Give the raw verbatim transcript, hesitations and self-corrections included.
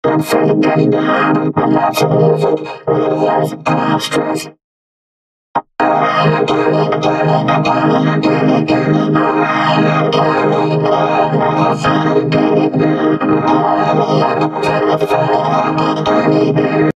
I'm feeling getting behind it, I love the music, videos, and extras. I'm doing, doing, doing, doing, doing.